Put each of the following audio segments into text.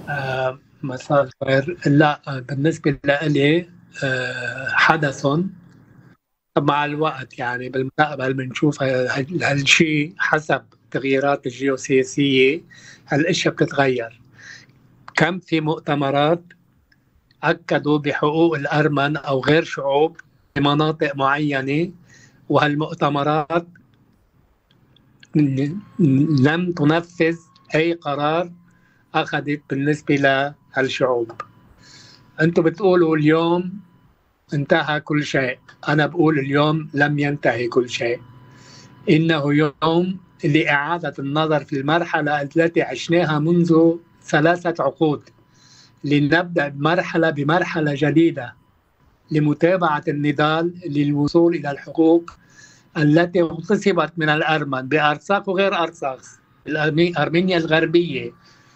مساء الخير. لا، بالنسبة لي حدث مع الوقت، يعني بالمستقبل بنشوف هالشيء حسب التغييرات الجيوسياسية. هالاشياء بتتغير. كم في مؤتمرات أكدوا بحقوق الأرمن أو غير شعوب في مناطق معينة، وهالمؤتمرات لم تنفذ أي قرار أخذت بالنسبة لهالشعوب. أنتم بتقولوا اليوم انتهى كل شيء، أنا بقول اليوم لم ينتهي كل شيء. إنه يوم لإعادة النظر في المرحلة التي عشناها منذ 3 عقود، لنبدأ بمرحلة جديدة لمتابعة النضال للوصول إلى الحقوق التي اغتصبت من الأرمن بأرصاخ وغير أرصاخ. أرمينيا الغربية.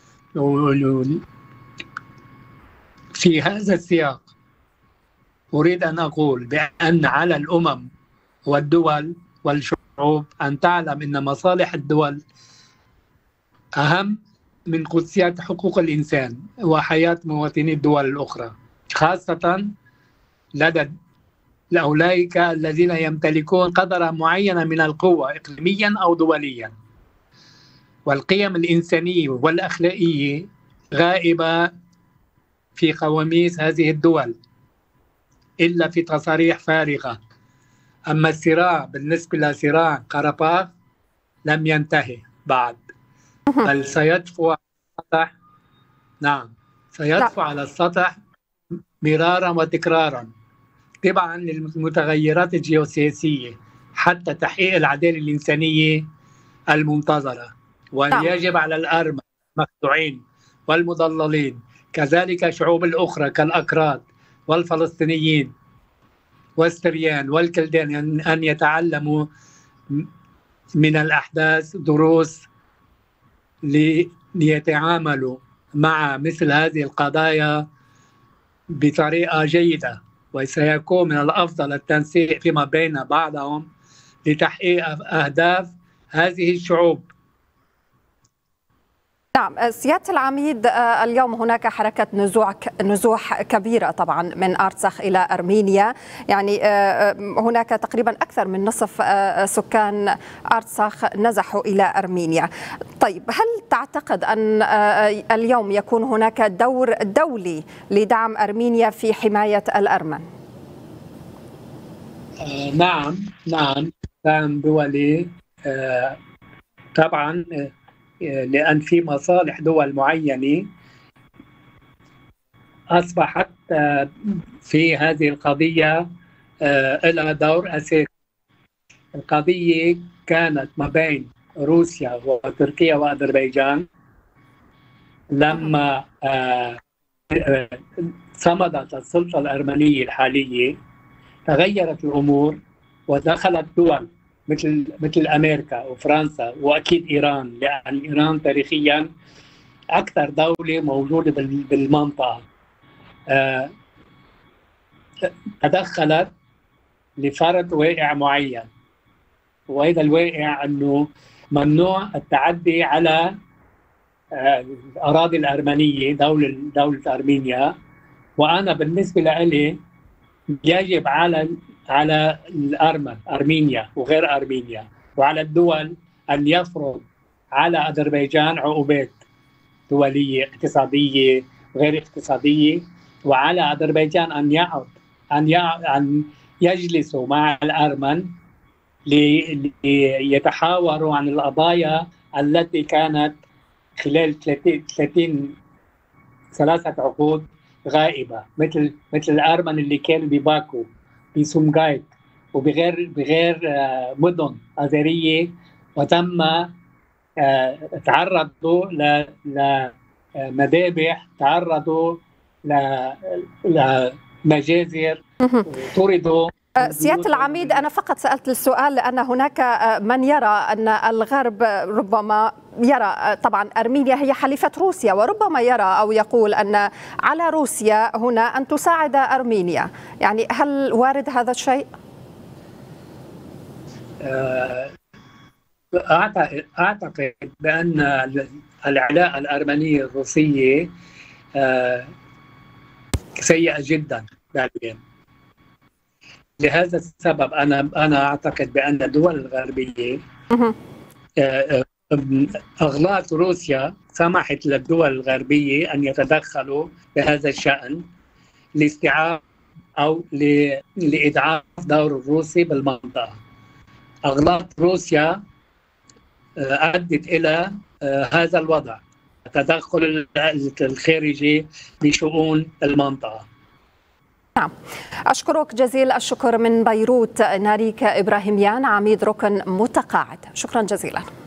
في هذا السياق أريد أن أقول بأن على الأمم والدول والشعوب أن تعلم أن مصالح الدول أهم من قدسية حقوق الإنسان وحياة مواطني الدول الأخرى، خاصة لدى أولئك الذين يمتلكون قدرا معينا من القوة إقليميا أو دوليا. والقيم الإنسانية والأخلاقية غائبة في قواميس هذه الدول إلا في تصاريح فارغة. أما الصراع بالنسبة لصراع قرباخ لم ينتهي بعد، بل سيطفو على السطح. نعم، سيطفو على السطح مرارا وتكرارا تبعا للمتغيرات الجيوسياسية حتى تحقيق العدالة الإنسانية المنتظرة. ويجب على الأرمن المخدوعين والمضللين، كذلك الشعوب الأخرى كالأكراد والفلسطينيين والسريان والكلدان، أن يتعلموا من الأحداث دروس ليتعاملوا مع مثل هذه القضايا بطريقة جيدة. وسيكون من الأفضل التنسيق فيما بين بعضهم لتحقيق أهداف هذه الشعوب. نعم سيادة العميد، اليوم هناك حركة نزوح كبيرة طبعا من أرتسخ إلى أرمينيا، يعني هناك تقريبا أكثر من نصف سكان أرتسخ نزحوا إلى أرمينيا. طيب، هل تعتقد أن اليوم يكون هناك دور دولي لدعم أرمينيا في حماية الأرمن؟ نعم دعم دولي طبعا، لأن في مصالح دول معينة أصبحت في هذه القضية لها دور أساسي. القضية كانت ما بين روسيا وتركيا وأذربيجان. لما صمدت السلطة الأرمنية الحالية تغيرت الأمور ودخلت دول مثل أمريكا وفرنسا وأكيد إيران، لأن إيران تاريخيا أكثر دولة موجودة بالمنطقة. تدخلت لفرض واقع معين، وهذا الواقع أنه ممنوع التعدي على الأراضي الأرمنية، دولة أرمينيا. وأنا بالنسبة لي يجب على الأرمن، أرمينيا وغير أرمينيا، وعلى الدول أن يفرض على أذربيجان عقوبات دولية اقتصادية وغير اقتصادية، وعلى أذربيجان أن يجلسوا مع الأرمن ليتحاوروا عن القضايا التي كانت خلال 3 عقود غائبة، مثل الأرمن اللي كانوا بباكو، بسومغايت، وبغير مدن أذرية، وتم تعرضوا لمذابح، تعرضوا لمجازر، طردوا. سيادة العميد، أنا فقط سألت السؤال لأن هناك من يرى أن الغرب ربما يرى طبعا أرمينيا هي حليفة روسيا، وربما يرى أو يقول أن على روسيا هنا أن تساعد أرمينيا، يعني هل وارد هذا الشيء؟ أعتقد بأن العلاقة الأرمنية الروسية سيئة جدا فعليا. لهذا السبب أنا أعتقد بأن الدول الغربية أغلاط روسيا سمحت للدول الغربية أن يتدخلوا بهذا الشأن لاستيعاب أو لإضعاف دور الروسي بالمنطقة. أغلاط روسيا أدت إلى هذا الوضع، التدخل الخارجي بشؤون المنطقة. نعم، أشكرك جزيل الشكر من بيروت ناريك إبراهيميان، عميد ركن متقاعد. شكرا جزيلا.